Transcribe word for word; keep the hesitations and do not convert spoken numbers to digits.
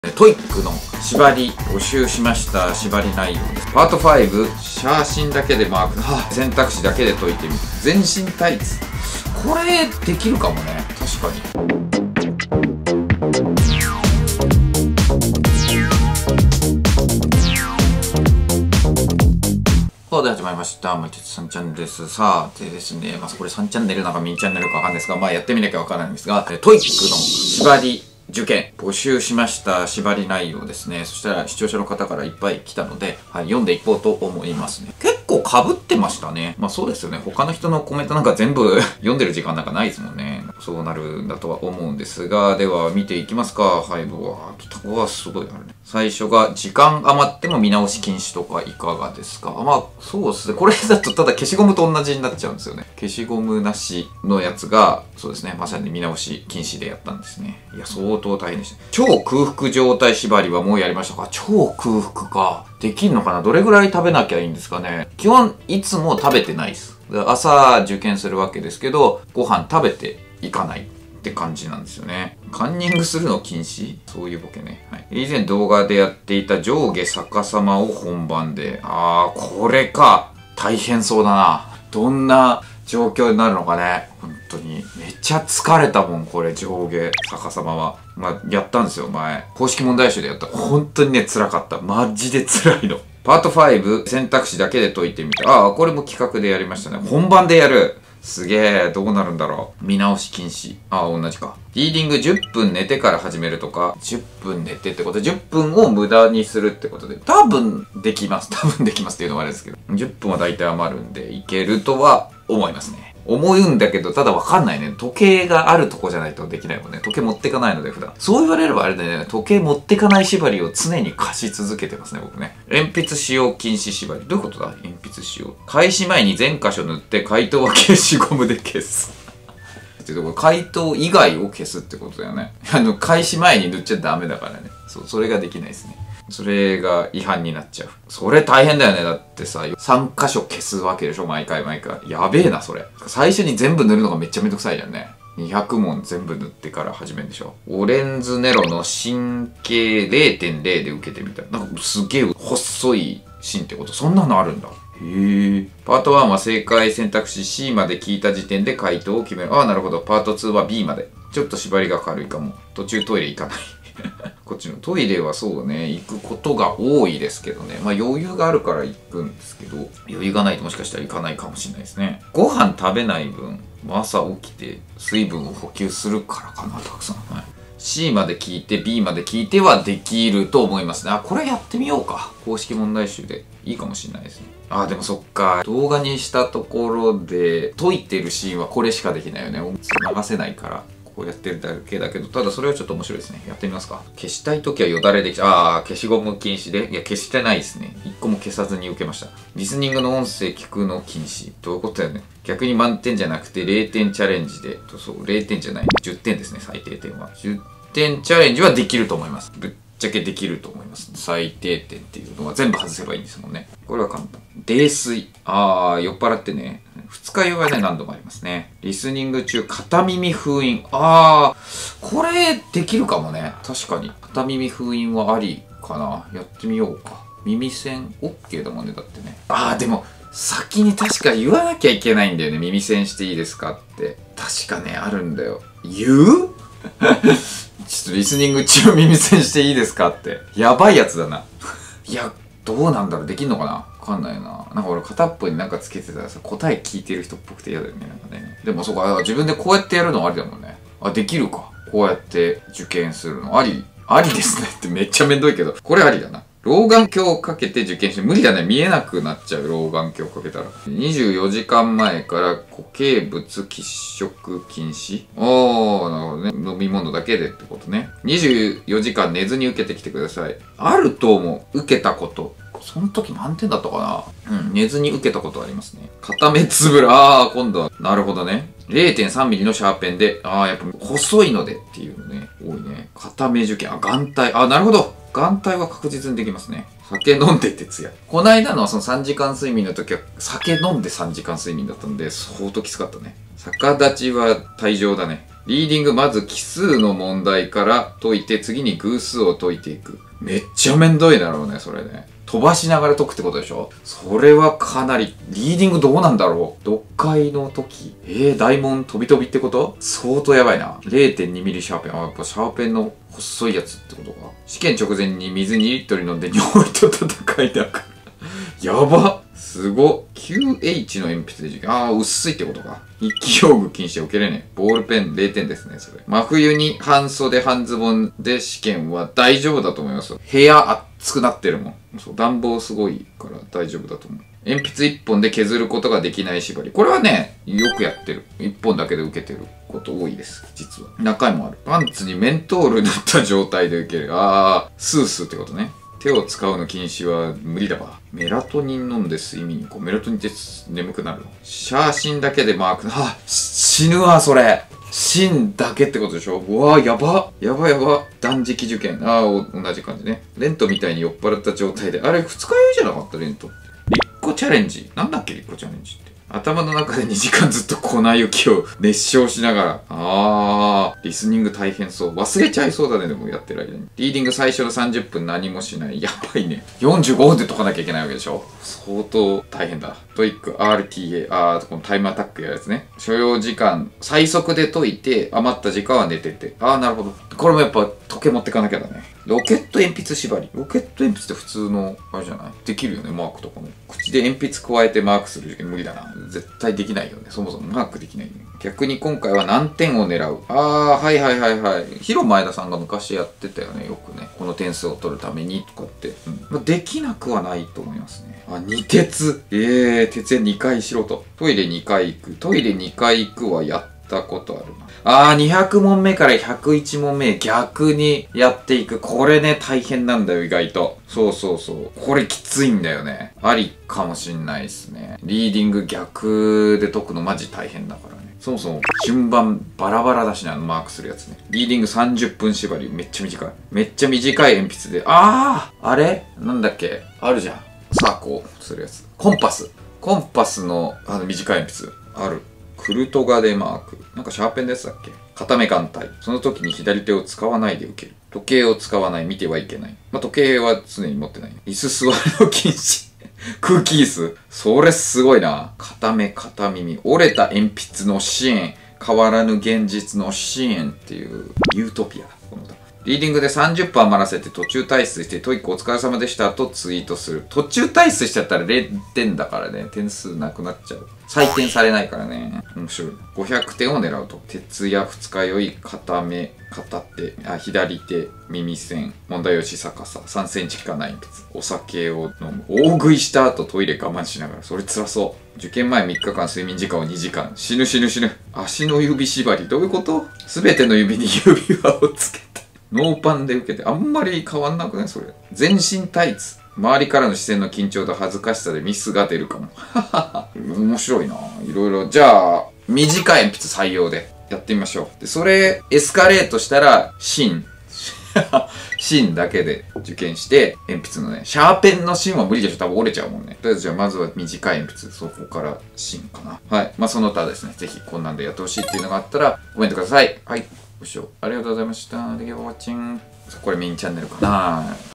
トイックの縛り募集しました。縛り内容です。パートファイブ、写真だけでマーク、はあ、選択肢だけで解いてみる。全身タイツ。これできるかもね。確かに。さあ、で始まりました。まあ、鉄さんチャンネルです。さあ、でですね、まあ、これさんチャンネルなのかミニチャンネルかわかんないですが、まあ、やってみなきゃわからないんですが、トイックの縛り受験募集しました。縛り内容ですね。そしたら視聴者の方からいっぱい来たので、はい、読んでいこうと思いますね。結構被ってましたね。まあそうですよね。他の人のコメントなんか全部読んでる時間なんかないですもんね。そうなるんだとは思うんですが、では見ていきますか。はい、うわー、タコはすごいあるね。最初が時間余っても見直し禁止とかいかがですか？まあそうですね。これだとただ消しゴムと同じになっちゃうんですよね。消しゴムなしのやつが、そうですね。まさに見直し禁止でやったんですね。いや、相当大変でした。超空腹状態縛りはもうやりましたか？超空腹か。できんのかな？どれぐらい食べなきゃいいんですかね？基本、いつも食べてないです。朝受験するわけですけど、ご飯食べていかないって感じなんですよね。カンニングするの禁止？そういうボケね。はい。以前動画でやっていた上下逆さまを本番で。あー、これか。大変そうだな。どんな状況になるのかね。本当に。めっちゃ疲れたもん、これ、上下逆さまは。まあ、やったんですよ、前。公式問題集でやった。本当にね、辛かった。マジで辛いの。パートファイブ、選択肢だけで解いてみた。ああ、これも企画でやりましたね。本番でやる。すげえ、どうなるんだろう。見直し禁止。ああ、同じか。リーディングじゅっぷん寝てから始めるとか、じゅっぷん寝てってことで、じゅっぷんを無駄にするってことで、多分できます。多分できますっていうのはあれですけど。じゅっぷんは大体余るんで、いけるとは思いますね。思うんだけど、ただわかんないね。時計があるとこじゃないとできないもんね。時計持ってかないので、普段。そう言われればあれだね。時計持ってかない縛りを常に貸し続けてますね、僕ね。鉛筆使用禁止縛り。どういうことだ？鉛筆使用。開始前に全箇所塗って、回答は消しゴムで消す。ってところ、回答以外を消すってことだよね。あの、開始前に塗っちゃダメだからね。そう、それができないですね。それが違反になっちゃう。それ大変だよね。だってさ、さん箇所消すわけでしょ？毎回毎回。やべえな、それ。最初に全部塗るのがめっちゃめんどくさいじゃんね。にひゃく問全部塗ってから始めるんでしょ？オレンズネロの神経 れいてんれい で受けてみた。なんかすげえ細い芯ってこと？そんなのあるんだ。へえ。パートワンは正解選択肢 シー まで聞いた時点で回答を決める。ああ、なるほど。パートツーは ビー まで。ちょっと縛りが軽いかも。途中トイレ行かない。こっちのトイレはそうね、行くことが多いですけどね。まあ余裕があるから行くんですけど、余裕がないともしかしたら行かないかもしれないですね。ご飯食べない分、朝起きて水分を補給するからかな、たくさん。はい、C まで聞いて ビー まで聞いてはできると思いますね。あ、これやってみようか。公式問題集でいいかもしれないですね。あ、でもそっか。動画にしたところで、解いてるシーンはこれしかできないよね。流せないから。こうやってるだけだけど、ただそれはちょっと面白いですね。やってみますか。消したいときはよだれできちゃう。ああ、消しゴム禁止で。いや、消してないですね。一個も消さずに受けました。リスニングの音声聞くの禁止。どういうことだよね。逆に満点じゃなくてれいてんチャレンジで。そう、れいてんじゃない。じゅってんですね、最低点は。じゅってんチャレンジはできると思います。ぶっちゃけできると思います。最低点っていうのは全部外せばいいんですもんね。これは簡単。泥酔。ああ、酔っ払ってね。二日酔いはね、何度もありますね。リスニング中、片耳封印。ああ、これ、できるかもね。確かに。片耳封印はありかな。やってみようか。耳栓 OK だもんね、だってね。ああ、でも、先に確か言わなきゃいけないんだよね。耳栓していいですかって。確かね、あるんだよ。言うちょっとリスニング中耳栓していいですかって。やばいやつだな。いや、どうなんだろう。できんのかな？わかんないな。なんか俺片っぽになんかつけてたらさ、答え聞いてる人っぽくて嫌だよね。なんかね。でもそうか、自分でこうやってやるのありだもんね。あ、できるか。こうやって受験するの。あり、ありですねってめっちゃめんどいけど、これありだな。老眼鏡をかけて受験して、無理だね。見えなくなっちゃう。老眼鏡をかけたら。にじゅうよじかんまえから固形物喫食禁止。ああ、なるほどね。飲み物だけでってことね。にじゅうよじかん寝ずに受けてきてください。あると思う。受けたこと。その時満点だったかな。うん、寝ずに受けたことありますね。片目つぶら。ああ、今度は。なるほどね。れいてんさんミリのシャーペンで、ああ、やっぱ細いのでっていうのね、多いね。片目受験。あ、眼帯。あ、なるほど。眼帯は確実にできますね。酒飲んで徹夜。こないだのそのさんじかん睡眠の時は、酒飲んでさんじかん睡眠だったんで、相当きつかったね。逆立ちは退場だね。 リーディング、まず奇数の問題から解いて、次に偶数を解いていく。めっちゃめんどいだろうね、それね。飛ばしながら解くってことでしょ。それはかなり、リーディングどうなんだろう。読解の時。えー、大門飛び飛びってこと？相当やばいな。れいてんにミリシャーペン。あ、やっぱシャーペンの細いやつってことか。試験直前に水にリットル飲んで尿意と戦いだから。やばっ、すご。キューエイチ の鉛筆で受験。ああ、薄いってことか。筆記用具禁止受けれねえ。ボールペンれいてんですね、それ。真冬に半袖半ズボンで試験は大丈夫だと思います。部屋暑くなってるもん。そう、暖房すごいから大丈夫だと思う。鉛筆いっぽんで削ることができない縛り。これはね、よくやってる。いっぽんだけで受けてること多いです。実は。中身もある。パンツにメントール塗った状態で受ける。あー、スースーってことね。手を使うの禁止は無理だわ。メラトニン飲んで睡眠。こうメラトニンって眠くなるの。シャーシンだけでマーク。あ、死ぬわ、それ。シンだけってことでしょ。うわー、やば。やばやば。断食受験。あー、同じ感じね。レントみたいに酔っ払った状態で。あれ、二日酔いじゃなかったレントって。リッコチャレンジ。なんだっけ、リッコチャレンジって。頭の中でにじかんずっと粉雪を熱唱しながら。あー、リスニング大変そう。忘れちゃいそうだね、でもやってる間に。リーディング最初のさんじゅっぷん何もしない。やばいね。よんじゅうごふんで解かなきゃいけないわけでしょ。相当大変だ。トイック アールティーエー、あー、このタイムアタックやるやつね。所要時間、最速で解いて、余った時間は寝てて。あー、なるほど。これもやっぱ時計持ってかなきゃだね。ロケット鉛筆縛り。ロケット鉛筆って普通の、あれじゃない？できるよね、マークとかも。口で鉛筆加えてマークする受験無理だな。絶対できないよね。そもそもマークできないよね。逆に今回は何点を狙う？あー、はいはいはいはい。ヒロ前田さんが昔やってたよね、よくね。この点数を取るためにとかって。うん。まあ、できなくはないと思いますね。あ、に鉄。えー、鉄やにかいしろと。トイレにかい行く。トイレにかい行くはやったことあるな。あー、にひゃくもんめからひゃくいちもんめ逆にやっていく。これね、大変なんだよ、意外と。そうそうそう。これきついんだよね。ありかもしんないですね。リーディング逆で解くのマジ大変だからね。そもそも順番バラバラだしな、マークするやつね。リーディングさんじゅっぷん縛り。めっちゃ短い。めっちゃ短い鉛筆で。あー、あれなんだっけあるじゃん。さあ、こうするやつ。コンパス。コンパスの、あの短い鉛筆。ある。クルトガでマーク。なんかシャーペンのやつだっけ？片目眼帯。その時に左手を使わないで受ける。時計を使わない。見てはいけない。まあ、時計は常に持ってない。椅子座るの禁止。空気椅子。それすごいな。片目、片耳。折れた鉛筆の支援。変わらぬ現実の支援っていうユートピアだ。この歌。リーディングでさんじゅっぷん余らせて途中退出してトイックお疲れ様でしたとツイートする。途中退出しちゃったられいてんだからね。点数なくなっちゃう。採点されないからね。面白い。ごひゃくてんを狙うと。徹夜二日酔い、片目、片手、あ、左手、耳栓、問題用紙逆さ、さんセンチしかない鉛筆。お酒を飲む。大食いした後トイレ我慢しながら。それ辛そう。受験前みっかかん睡眠時間をにじかん。死ぬ死ぬ死ぬ。足の指縛り。どういうこと？すべての指に指輪をつけた。ノーパンで受けて、あんまり変わんなくないそれ。全身タイツ。周りからの視線の緊張と恥ずかしさでミスが出るかも。面白いな。いろいろ。じゃあ、短い鉛筆採用でやってみましょう。で、それ、エスカレートしたら、芯。芯だけで受験して、鉛筆のね、シャーペンの芯は無理でしょ。多分折れちゃうもんね。とりあえずじゃあまずは短い鉛筆、そこから芯かな。はい。まあその他ですね、ぜひこんなんでやってほしいっていうのがあったら、コメントください。はい。ご視聴ありがとうございました。Thank you for watching。これメインチャンネルかな。